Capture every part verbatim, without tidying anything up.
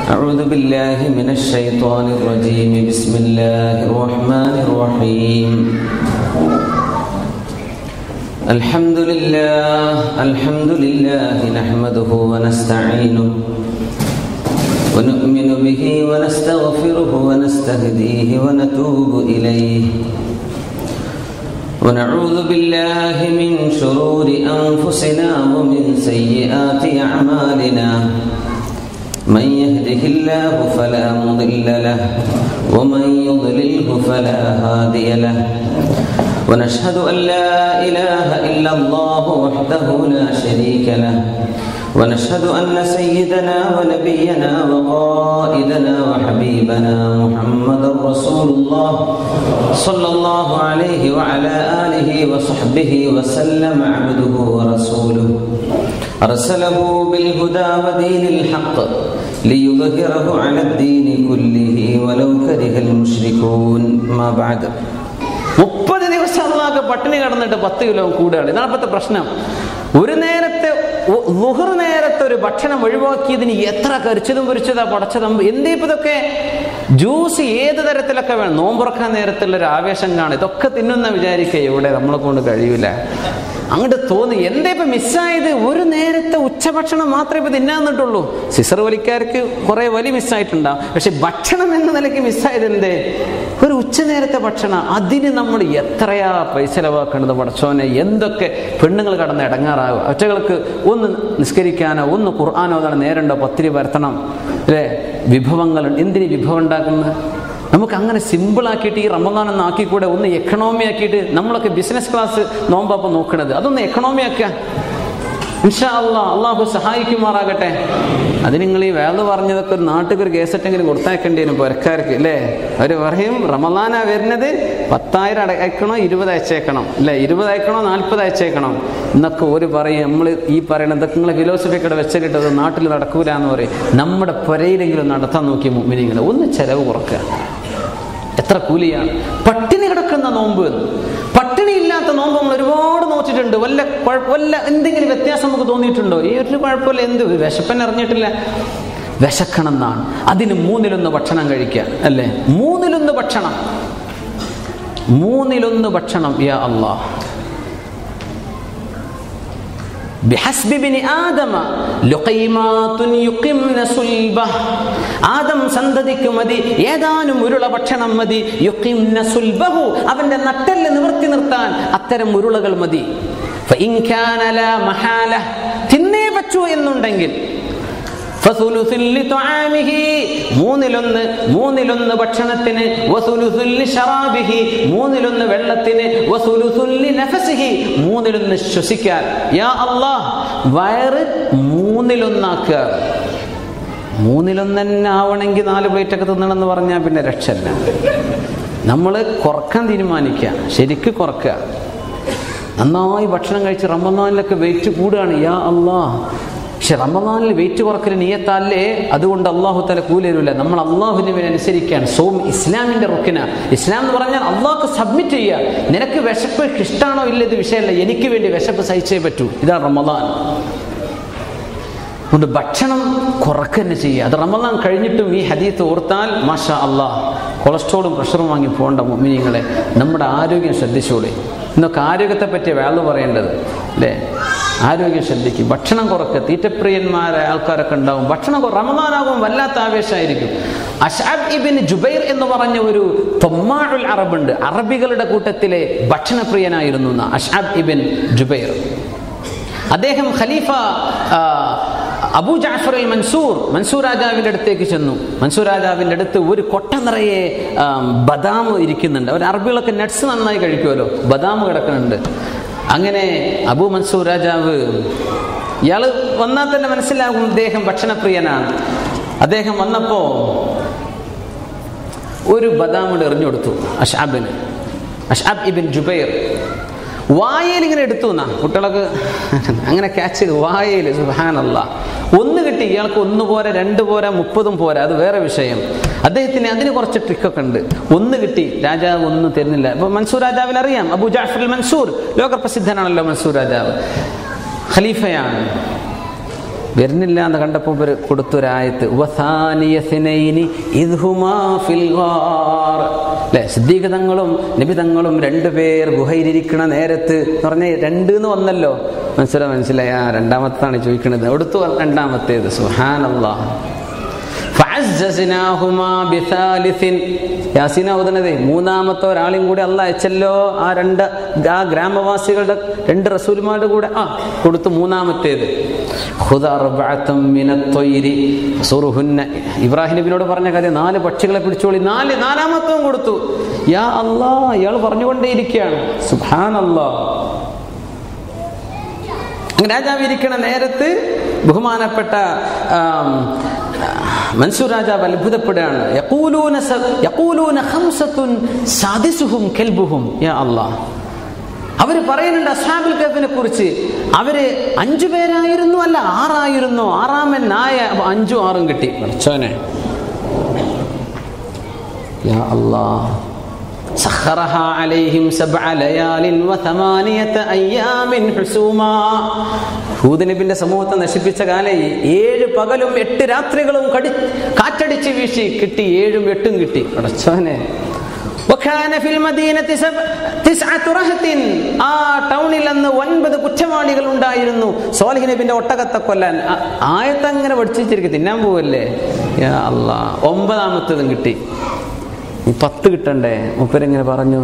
أعوذ بالله من الشيطان الرجيم بسم الله الرحمن الرحيم الحمد لله الحمد لله نحمده ونستعينه ونؤمن به ونستغفره ونستهديه ونتوب إليه ونعوذ بالله من شرور أنفسنا ومن سيئات أعمالنا من يهده الله فلا مضل له ومن يضلله فلا هادي له ونشهد أن لا إله إلا الله وحده لا شريك له ونشهد أن سيدنا ونبينا وقائدنا وحبيبنا محمد رسول الله صلى الله عليه وعلى آله وصحبه وسلم عبده ورسوله أرسله بالهدى ودين الحق ليظهره على الدين كله ولو كره المشركون ما بعد മുപ്പത് ദിവസം അള്ളാഹ് പട്ടിണി കിടന്നിട്ട് പത്ത് കിലോ കൂടുകയാണ്. ഇതാണ് ഇപ്പോഴത്തെ പ്രശ്നം. ഒരു നേരത്തെ ളുഹർ നേരത്തെ ഒരു ഭക്ഷണം ഒഴിവാക്കിയതിന് എത്ര കരിച്ചതും പൊരിച്ചതാ പടച്ചതും. എന്തേ ഇപ്പം ഇതൊക്കെ ജ്യൂസ് ഏത് തരത്തിലൊക്കെ വേണം. നോമ്പുറക്കാൻ നേരത്തുള്ള ഒരു ആവേശം കാണും. ഇതൊക്കെ തിന്നുന്ന വിചാരിക്കുക ഇവിടെ നമ്മളെ കൊണ്ട് കഴിയൂല. അങ്ങോട്ട് തോന്നി എന്തേ ഇപ്പം മിസ്സായത്. ഒരു നേരത്തെ ഉച്ചഭക്ഷണം മാത്രമേ ഇപ്പം തിന്നാൻ നിന്നിട്ടുള്ളൂ. സിസർ വലിക്കാർക്ക് കുറെ വലി മിസ്സായിട്ടുണ്ടാവും. പക്ഷെ ഭക്ഷണം എന്ന നിലയ്ക്ക് മിസ്സായത് എന്തേ? ഒരു ഉച്ച നേരത്തെ ഭക്ഷണം. അതിന് നമ്മൾ എത്രയാ പൈസ ചെലവാക്കേണ്ടത് പടച്ചോനെ. എന്തൊക്കെ പെണ്ണുങ്ങൾ കടന്ന് ഇടങ്ങാറാകുക. ഒറ്റകൾക്ക് ഒന്ന് നിസ്കരിക്കാനോ ഒന്ന് ഖുർആാനോ അതാണ് നേരണ്ടോ പത്തിരി പരത്തണം അല്ലേ. വിഭവങ്ങൾ എന്തിന് വിഭവം ഉണ്ടാക്കുന്നത്? നമുക്ക് അങ്ങനെ സിമ്പിളാക്കിയിട്ട് ഈ റമദാൻ ഒന്ന് ആക്കിക്കൂടെ? ഒന്ന് എക്കണോമി ആക്കിയിട്ട് നമ്മളൊക്കെ ബിസിനസ് ക്ലാസ് നോമ്പപ്പം നോക്കണത് അതൊന്ന് എക്കണോമി ആക്കുക. ഇൻഷാ അല്ലാഹ് അള്ളാഹു സഹായിക്കുമാറാകട്ടെ. അത് നിങ്ങൾ ഈ വേള പറഞ്ഞതൊക്കെ ഒരു നാട്ടിൽ ഒരു കേസറ്റെങ്കിലും കൊടുത്തയക്കേണ്ടി വരും പുരക്കാർക്ക് അല്ലേ. അവർ പറയും റമദാനാ വരുന്നത്, പത്തായിരം അയക്കണോ ഇരുപത് അയച്ചേക്കണം അല്ലേ, ഇരുപത് അയക്കണോ നാൽപ്പത് അയച്ചേക്കണം എന്നൊക്കെ ഒരു പറയും. നമ്മൾ ഈ പറയണതൊക്കെ നിങ്ങളെ ഫിലോസഫിയൊക്കെ വെച്ചിട്ടത് നാട്ടിൽ നടക്കൂല എന്ന് പറയും. നമ്മുടെ പുരയിലെങ്കിലും നടത്താൻ നോക്കിയ മുഅ്മിനീങ്ങളെ ഒന്ന് ചെലവ് കുറക്കുക. എത്ര കൂലിയാണ്. പട്ടിണി കിടക്കുന്ന നോമ്പ്, പട്ടിണി ഇല്ലാത്ത നോമ്പ് നമ്മൾ ഒരുപാട് നോച്ചിട്ടുണ്ട്. വല്ല വല്ല എന്തെങ്കിലും വ്യത്യാസം നമുക്ക് തോന്നിയിട്ടുണ്ടോ? ഈ ഒരു കുഴപ്പമില്ല. എന്ത് വിശപ്പന്നെ അറിഞ്ഞിട്ടില്ല. വിശക്കണം എന്നാണ്. അതിന് മൂന്നിലൊന്ന് ഭക്ഷണം കഴിക്കുക അല്ലേ. മൂന്നിലൊന്ന് ഭക്ഷണം, മൂന്നിലൊന്ന് ഭക്ഷണം. യാ അല്ലാഹ്. ആദം സന്തതിക്ക് മതി ഏതാനും ഉരുള ഭക്ഷണം മതി. അവന്റെ നട്ടെല്ല് നിവർത്തി നിർത്താൻ അത്തരം ഉരുളകൾ മതി. തിന്നേ പറ്റൂ എന്നുണ്ടെങ്കിൽ മൂന്നിലൊന്ന് മൂന്നിലൊന്ന് ഭക്ഷണത്തിന്, മൂന്നിലൊന്ന് വെള്ളത്തിന്, മൂന്നിലൊന്ന് ശ്വസിക്കാൻ. യാ അല്ലാഹ്, വയറ് മൂന്നിലൊന്നാക്കുക. മൂന്നിലൊന്ന് തന്നെ ആവണമെങ്കിൽ നാല് പ്ലേറ്റൊക്കെ തിന്നണമെന്ന് പറഞ്ഞാൽ പിന്നെ രക്ഷല്ല. നമ്മൾ കുറക്കാൻ തീരുമാനിക്കുക, ശരിക്ക് കുറക്കുക. നന്നായി ഭക്ഷണം കഴിച്ച് റമദാനിലൊക്കെ വെയിറ്റ് കൂടുകയാണ്. യാ അല്ലാഹ്, പക്ഷെ റമദാനിൽ വെയിറ്റ് കുറക്കൽ നിയത്തല്ലേ, അതുകൊണ്ട് അള്ളാഹു തആല കൂലി തരില്ല. നമ്മൾ അള്ളാഹുവിനെ അനുസരിക്കാൻ. സോം ഇസ്ലാമിന്റെ റുക്കിന. ഇസ്ലാം എന്ന് പറഞ്ഞാൽ അള്ളാഹ്ക്ക് സബ്മിറ്റ് ചെയ്യുക. നിനക്ക് വിശപ്പ് ഇഷ്ടമാണോ ഇല്ല ഇത് വിഷയമല്ല, എനിക്ക് വേണ്ടി വിശപ്പ് സഹിച്ചേ പറ്റൂ. ഇതാണ് റമദാൻ. അതുകൊണ്ട് ഭക്ഷണം കുറക്കുക തന്നെ ചെയ്യുക. അത് റമദാൻ കഴിഞ്ഞിട്ടും ഈ ഹദീത്ത് ഓർത്താൽ മാഷാ അള്ളാഹ്, കൊളസ്ട്രോളും പ്രഷറും വാങ്ങി പോകേണ്ട മുഅ്മിനീങ്ങളെ നമ്മുടെ ആരോഗ്യം ശ്രദ്ധിച്ചോളി. ഇന്നൊക്കെ ആരോഗ്യത്തെ പറ്റിയ വേള പറയേണ്ടത് അല്ലേ. ആരോഗ്യം ശ്രദ്ധിക്കും. ഭക്ഷണം കുറക്കുക. തീറ്റപ്രിയന്മാരായ ആൾക്കാരൊക്കെ ഉണ്ടാവും. ഭക്ഷണം റമദാനാകും വല്ലാത്ത ആവേശമായിരിക്കും. അശ്അബ് ഇബ്നു ജുബൈർ എന്ന് പറഞ്ഞ ഒരു തൊമ്മാഉൽ അറബുണ്ട്. അറബികളുടെ കൂട്ടത്തിലെ ഭക്ഷണപ്രിയനായിരുന്നു അശ്അബ് ഇബ്നു ജുബൈർ. അദ്ദേഹം ഖലീഫ അബൂ ജഅഫർ അൽ മൻസൂർ മൻസൂർ രാജാവിൻ്റെ അടുത്തേക്ക് ചെന്നു. മൻസൂർ രാജാവിൻ്റെ അടുത്ത് ഒരു കൊട്ട നിറയെ ബദാം ഇരിക്കുന്നുണ്ട്. അവർ അറബികളൊക്കെ നട്ട്സ് നന്നായി കഴിക്കുമല്ലോ, ബദാം കിടക്കുന്നുണ്ട്. അങ്ങനെ അബൂ മൻസൂർ രാജാവ്, ഇയാൾ വന്നാൽ തന്നെ മനസ്സിലാകും അദ്ദേഹം ഭക്ഷണപ്രിയനാണ്. അദ്ദേഹം വന്നപ്പോ ഒരു ബദാം എറിഞ്ഞു കൊടുത്തു അശ്അബിന്. അശ്അബ് ഇബ്നു ജുബൈർ വായയിൽ ഇങ്ങനെ എടുത്തു എന്നാ കുട്ടികളൊക്കെ അങ്ങനെ ക്യാച്ച് ചെയ്തു. വായയിൽ സുബ്ഹാനല്ലാഹ് ഒന്ന് കിട്ടി. ഇയാൾക്ക് ഒന്ന് പോരാ, രണ്ട് പോരാ, മുപ്പതും പോരാ, അത് വേറെ വിഷയം. അദ്ദേഹത്തിന് അതിന് കുറച്ച് ട്രിക്കൊക്കെ ഉണ്ട്. ഒന്ന് കിട്ടി, രാജാവ് ഒന്നും തരുന്നില്ല. ഇപ്പൊ മൻസൂർ രാജാവിന് അറിയാം, അബൂ ജഅഫർ അൽ മൻസൂർ, ലോകപ്രസിദ്ധനാണല്ലോ മൻസൂർ രാജാവ്, ഖലീഫയാണ്. വരുന്നില്ല എന്ന് കണ്ടപ്പോൾ ഇവർ കൊടുത്തൊരായത്ത് അല്ലെ, സിദ്ദീഖ് തങ്ങളും നബി തങ്ങളും രണ്ടുപേർ ഗുഹയിലിരിക്കണ നേരത്ത് എന്ന് പറഞ്ഞ രണ്ട് എന്ന് വന്നല്ലോ, മനസ്സിലാ മനസ്സിലായി ആ രണ്ടാമത്താണ് ചോദിക്കണത്. എടുത്തു രണ്ടാമത്തേത് സുബ്ഹാനല്ലാഹ്. യാസീന ഓതുന്നത് മൂന്നാമത്തെ ഒരാളെയും കൂടി അള്ളാഹ് അയച്ചല്ലോ. ആ രണ്ട് ആ ഗ്രാമവാസികളുടെ രണ്ട് റസൂലുമാരുടെ കൂടെ ആ കൊടുത്തു മൂന്നാമത്തേത്. ഇബ്രാഹിം നബിയോട് പറഞ്ഞ കാര്യം നാല് പക്ഷികളെ പിടിച്ചോളി, നാല് നാലാമത്തവും കൊടുത്തു. യാ അല്ലാഹ്, ഇയാൾ പറഞ്ഞുകൊണ്ടേയിരിക്കുകയാണ് സുബ്ഹാനല്ലാഹ്. രാജാവ് ഇരിക്കണ നേരത്ത് ബഹുമാനപ്പെട്ട മൻസൂർ രാജാവ് അത്ഭുതപ്പെടുകയാണ്. അവര് പറയുന്നുണ്ട് അസ്ഹാബുൽ കഹ്ഫിനെ കുറിച്ച്, അവര് അഞ്ചു പേരായിരുന്നു അല്ല ആറായിരുന്നു, ആറാമൻ നായ അഞ്ചും ആറും കിട്ടി. പഠിച്ചോനെ യാ അല്ലാഹ്. സഖറഹാ അലൈഹിം സബ്അ ലയാലിൻ വതമാനിയത അയ്യാമിൻ ഹുസൂമാ. ഹൂദ് നബിന്റെ സമൂഹത്തെ നശിപ്പിച്ച കാലം ഏഴ് പകലും എട്ട് രാത്രികളും കടി കാറ്റടിച്ച് വീശി കിട്ടി, ഏഴും എട്ടും കിട്ടി. അടച്ചോനെ. ആ ടൗണിൽ അന്ന് ഒൻപത് കുറ്റവാളികൾ ഉണ്ടായിരുന്നു സ്വാലിഹ് നബിന്റെ ഒട്ടകത്തെ കൊല്ലാൻ. ആയത്തങ്ങനെ പഠിച്ചിരിക്കും, തിന്നാൻ പോവല്ലേ. യാ അല്ലാഹ്. ഒമ്പതാമത്തതും കിട്ടി. പത്ത് കിട്ടണ്ടേ? മുപ്പരിങ്ങനെ പറഞ്ഞു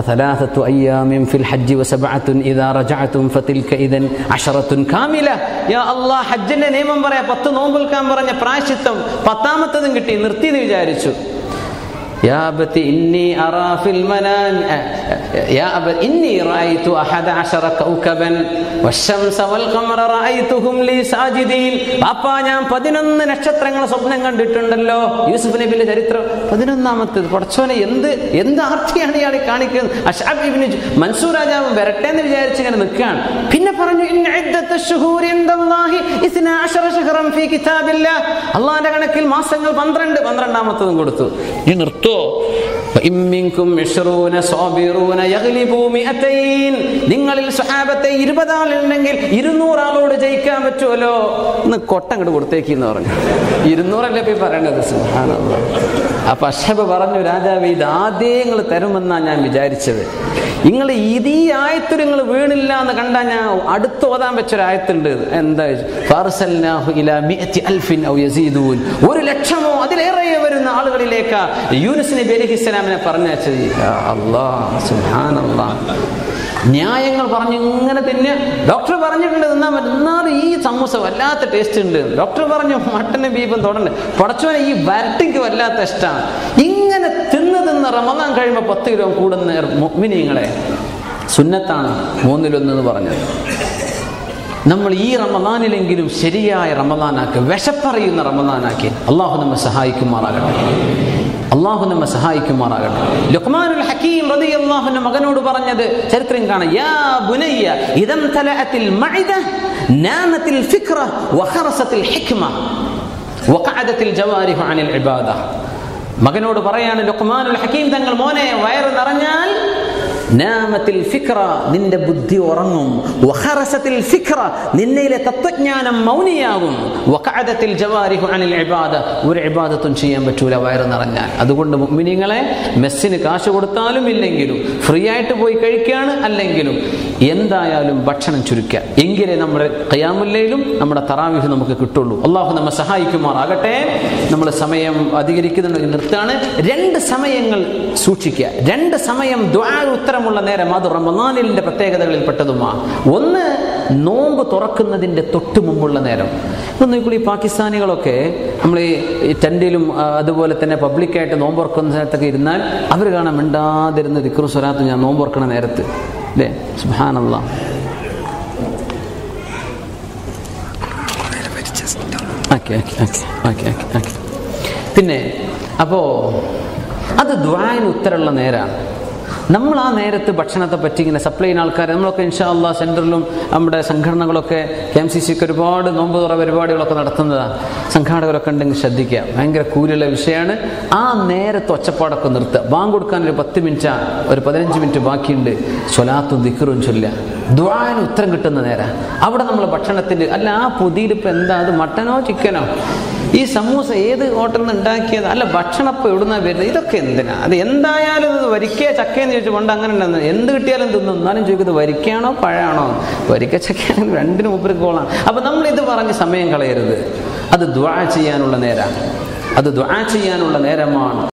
ഹജ്ജിന്റെ നിയമം പറയാ, പത്ത് നോമ്പ് നിൽക്കാൻ പറഞ്ഞ പ്രായശ്ചിത്തം പത്താമത്തതും കിട്ടി. നിർത്തിയെന്ന് വിചാരിച്ചു. يا أبت إني أرى في المنام يا أبت إني رأيت أحد عشر كوكبا والشمس والقمر رأيتهم لي ساجدين. പാപ്പാ, ഞാൻ പതിനൊന്ന് നക്ഷത്രങ്ങളെ സ്വപ്നം കണ്ടിട്ടുണ്ടല്ലോ. യൂസുഫ് നബിയുടെ ചരിത്രം പതിനൊന്നാമത്തേത്. പടച്ചോനെ, എന്ത് എന്ത് ആർത്തിയാണ് ഇയാളെ കാണിക്കുന്നത്. അശ്അബ് ഇബ്നു മൻസൂർ രാജാവ് വരട്ടെ എന്ന് വിചാരിച്ച് ഇങ്ങനെ നിൽക്കുകയാണ്. പിന്നെ പറഞ്ഞു ഇന്ന ഇദ്ദത്ത ശുഹൂരി ഇൻദല്ലാഹി ഇസ്നാ അശറ ശഹറൻ ഫീ കിതാബില്ലാഹ്. അല്ലാഹുവിന്റെ കണക്കിൽ മാസങ്ങൾ പന്ത്രണ്ട്. പന്ത്രണ്ടാമത്തതും കൊടുത്തു. ഈ നിർത്തോ? നിങ്ങളിൽ സ്വഹാബത്തെ ഇരുപത് ആളുണ്ടെങ്കിൽ ഇരുന്നൂറ് ആളോട് ജയിക്കാൻ പറ്റുമല്ലോ എന്ന് കൊട്ടങ്ങോട്ട് കൊടുത്തേക്ക് എന്ന് പറഞ്ഞു. ഇരുന്നൂറല്ലേ പോയി പറയേണ്ടത്. സുബ്ഹാനല്ലാഹ്. അപ്പൊ അശ്ഹബ് പറഞ്ഞു, രാജാവ് ഇത് ആദ്യം നിങ്ങൾ തരുമെന്നാ ഞാൻ വിചാരിച്ചത്. നിങ്ങൾ ഇത് ഈ ആയത്തിൽ നിങ്ങൾ വീണില്ല എന്ന് കണ്ടാ ഞാൻ അടുത്ത് ഓതാൻ വെച്ചൊരായത്തുണ്ട്. എന്താ? ഒരു ലക്ഷമോ അതിലേറെ വരുന്ന ആളുകളിലേക്ക് യൂനുസ് നബി അലൈഹിസ്സലാമിനെ പറഞ്ഞയച്ചത്. അല്ലാഹ് സുബ്ഹാനല്ലാഹ്. ന്യായങ്ങൾ പറഞ്ഞു ഇങ്ങനെ തന്നെ. ഡോക്ടർ പറഞ്ഞിട്ടുണ്ട് തിന്നാൻ പറ്റും, എന്നാലും ഈ സമൂസ വല്ലാത്ത ടേസ്റ്റ് ഉണ്ട്. ഡോക്ടർ പറഞ്ഞു മട്ടനും ബീഫും തൊടണ്ടേ. പടച്ചോനെ, ഈ വരട്ടിക്ക് വല്ലാത്ത ഇഷ്ടമാണ്. ഇങ്ങനെ തിന്ന് തിന്ന് റമദാൻ കഴിയുമ്പോൾ പത്ത് കിലോ കൂടുന്ന മുഅ്മിനീങ്ങളെ സുന്നത്താണ് മൂന്നിലൊന്നെന്ന് പറഞ്ഞത്. നമ്മൾ ഈ റമദാനിലെങ്കിലും ശരിയായ റമദാനാക്കി, വിശപ്പറിയുന്ന റമദാനാക്കി അള്ളാഹു നമ്മെ സഹായിക്കുമാറാകട്ടെ. അള്ളാഹു നമ്മെ സഹായിക്കുമാറാകട്ടെ. ലുഖ്മാനുൽ ഹക്കീം റളിയല്ലാഹു അൻഹു മകനോട് പറഞ്ഞത് ചരിത്രം കാണാം. യാ ബുനയ്യ ഇദം തലഅത്തിൽ മഇദ നാമത്തിൽ ഫിക്ര വഖറസത്തിൽ ഹിക്മ വഖഅദത്തിൽ ജവാരിഹു അനിൽ ഇബാദ. മകനോട് പറയാണ് ലുഖ്മാനുൽ ഹക്കീം തങ്ങൾ, മോനെ, വയറ് നിറഞ്ഞാൽ നാമത്തിൽ ഫിക്ര, നിന്റെ ബുദ്ധി ഉറങ്ങും. വഖറസത്തിൽ ഫിക്ര, നിന്നിലെ തത്വജ്ഞാനം മൗനിയാകും. വഖഅദത്തിൽ ജവാരിഹു അനിൽ ഇബാദ, ഒരു ഇബാദത്തും ചെയ്യാൻ പറ്റൂല വയറ് നിറഞ്ഞാൽ. അതുകൊണ്ട് മുഅ്മിനീങ്ങളെ, മെസ്സിന് കാശ് കൊടുത്താലും ഇല്ലെങ്കിലും, ഫ്രീ ആയിട്ട് പോയി കഴിക്കുകയാണ് അല്ലെങ്കിലും, എന്തായാലും ഭക്ഷണം ചുരുക്കുക. എങ്കിലേ നമ്മുടെ ഖിയാമുൽ ലൈലും നമ്മുടെ തറാവീഹ് നമുക്ക് കിട്ടുള്ളൂ. അള്ളാഹു നമ്മെ സഹായിക്കുമാറാകട്ടെ. നമ്മൾ സമയം അധികരിക്കുന്നുണ്ടെങ്കിൽ നിർത്താണ്. രണ്ട് സമയങ്ങൾ സൂക്ഷിക്കുക. രണ്ട് സമയം ദുആ ഉത്തരമുള്ള നേരം. അത് റമദാനിന്റെ പ്രത്യേകതകളിൽ പെട്ടതുമാണ്. ഒന്ന്, നോമ്പ് തുറക്കുന്നതിന്റെ തൊട്ട് മുമ്പുള്ള നേരം. ഇപ്പം ഈ പാകിസ്ഥാനികളൊക്കെ നമ്മൾ ഈ ടെന്റിലും അതുപോലെ തന്നെ പബ്ലിക്കായിട്ട് നോമ്പ് തുറക്കുന്ന സ്ഥലത്തൊക്കെ ഇരുന്നാൽ അവർ കാണാൻ മിണ്ടാതിരുന്ന ദിക്റും സ്വലാത്തും ഞാൻ നോമ്പ് തുറക്കണ നേരത്ത്, അല്ലേ? സുബ്ഹാനല്ലാഹ്. പിന്നെ അപ്പോ അത് ദുആന് ഉത്തരമുള്ള നേരാണ്. നമ്മൾ ആ നേരത്ത് ഭക്ഷണത്തെ പറ്റി ഇങ്ങനെ സപ്ലൈ ചെയ്യുന്ന ആൾക്കാർ, നമ്മളൊക്കെ ഇൻഷാ അല്ലാഹ് സെൻറ്ററിലും നമ്മുടെ സംഘടനകളൊക്കെ കെ എം സി സിക്ക് ഒരുപാട് നോമ്പ് തുറ പരിപാടികളൊക്കെ നടത്തുന്നതാണ്. സംഘാടകരൊക്കെ ഉണ്ടെങ്കിൽ ശ്രദ്ധിക്കുക, ഭയങ്കര കൂലുള്ള വിഷയമാണ്. ആ നേരത്തെ ഒച്ചപ്പാടൊക്കെ നിർത്തുക. ബാങ്ക് കൊടുക്കാൻ ഒരു പത്ത് മിനിറ്റ് ഒരു പതിനഞ്ച് മിനിറ്റ് ബാക്കിയുണ്ട്, സ്വലാത്തും ദിക്റും ചൊല്ലുക, ദുആന് ഉത്തരം കിട്ടുന്ന നേരം. അവിടെ നമ്മൾ ഭക്ഷണത്തിൻ്റെ അല്ല ആ പൊതിയിലിപ്പോൾ എന്താ, അത് മട്ടനോ ചിക്കനോ, ഈ സമൂസ ഏത് ഹോട്ടലിൽ നിന്ന് ഉണ്ടാക്കിയത്, അല്ല ഭക്ഷണപ്പം എവിടുന്നാ വരുന്നത്, ഇതൊക്കെ എന്തിനാ? അത് എന്തായാലും ഇത് വരിക്കയോ ചക്കയെന്ന് ചോദിച്ചു കൊണ്ട് അങ്ങനെ ഉണ്ടെന്ന് എന്ത് കിട്ടിയാലും തിന്നും. എന്നാലും ചോദിക്കുന്നത് വരിക്കയാണോ പഴമാണോ? വരിക്ക ചക്കയാണെങ്കിൽ രണ്ടിനും മുപ്പത് കോളാണ്. അപ്പം നമ്മൾ ഇത് പറഞ്ഞ് സമയം കളയരുത്. അത് ദുആ ചെയ്യാനുള്ള നേരമാണ്, അത് ദുആ ചെയ്യാനുള്ള നേരമാണ്.